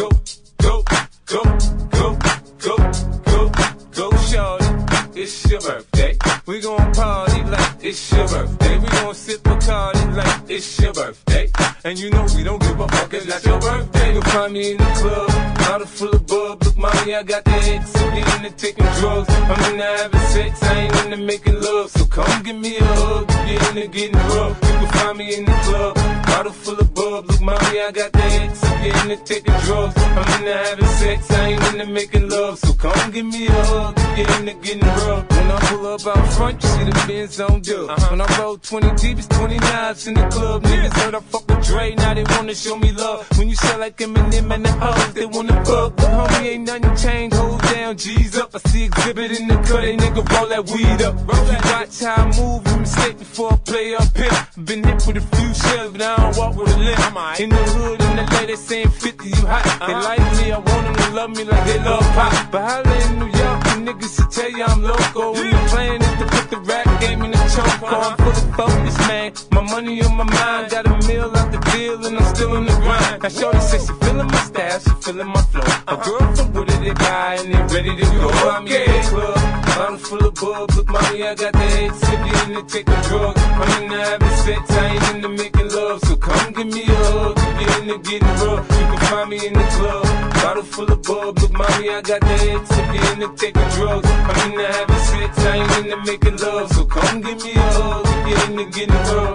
go, go, go, go, go, go, go, shorty. It's your birthday. We gon' party like it's your birthday. We gon' sip Bacardi like it's your birthday. And you know we don't give a fuck, it's not your birthday. You'll find me in the club, bottle full of bub. Look, mommy, I got the X, I'm into taking drugs. I'm into having sex, I ain't into making love. So come give me a hug, if you're into getting rough. You can find me in the club, bottle full of bub. Look, mommy, I got the X, I'm into taking drugs. I'm into having sex, I ain't into making love. So come give me a hug, if you're into getting rough. When I pull up out front, you see the Benz on dub. When I roll 20 deep, it's 20 knives in the club. Niggas heard I fuck with Dre, now they wanna show me love. When you sell like Eminem and the hoes, they wanna fuck. But homie, ain't nothing changed, hold down, G's up. I see exhibit in the cut, they nigga roll that weed up. You watch how I move, you mistake before I play up here. Been hit with a few shells, but I don't walk with a limp. In the hood, in the lady saying 50, you hot. They like me, I want them to love me like they love pop. But holla in New York, the niggas should tell you I'm loco. When the plan is to put the rap game in the choke. I'm full of focus, man. My money on my mind, got a meal out the deal, and I'm still in the grind. Now shorty says she feeling my style, she feeling my flow. A girl from Wooded, they buy, and they ready to go. I'm in the club, bottle full of bub. Look, mommy, I got the head, sip you into taking drugs. I'm into having sex, I ain't into making love. So come give me a hug, if you're into getting rough. You can find me in the club, bottle full of bub. Look, mommy, I got the head, sip you into taking drugs. I'm into having sex, I ain't into making love. So come give me a hug, if you're into getting rough.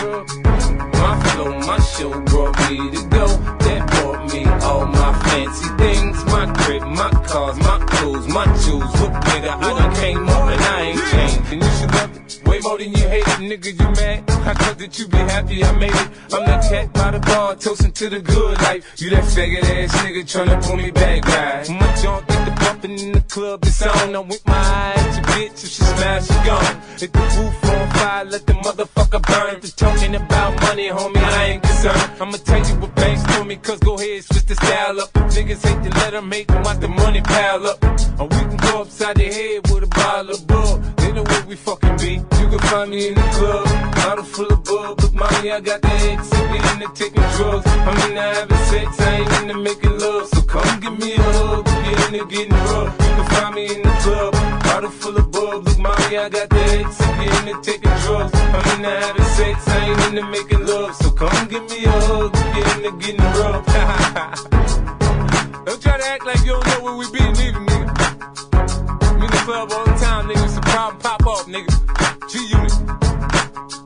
My flow, my show brought me to go. That brought me all my fancy things. My crib, my cars, my clothes, my jewels. Look, nigga, I done came up and I ain't changed. And you should love it way more than you hate it. Nigga, you mad? I thought that you be happy I made it. I'm that cat by the bar, toasting to the good life. You that faggot ass nigga tryna pull me back, right? My junk get the bumping in the club, it's on. I'm with my eyes, your bitch, if she smash, she gone. Hit the roof on fire, let the motherfucker burn. If you're talking about money, homie, I ain't concerned. I'ma tell you what banks told me, cause go ahead, switch the style up. Niggas hate to let them make them watch the money pile up. Or we can go upside the head with a bottle of bub. They know where we fucking be. You can find me in the club, bottle full of bub. Look, mommy, I got the X, I'm into taking drugs. I'm into having sex, I ain't into making love. So come give me a hug, if you're into getting rough. You can find me in the club, bottle full of bub. Look, mommy, I got the X, I'm into taking drugs. I'm into having sex, I ain't into making love. So come give me a hug, if you're into getting rough. Don't try to act like you don't know where we be, neither, nigga. Me in the club all the time, nigga. It's a problem, pop off, nigga. G-Unit.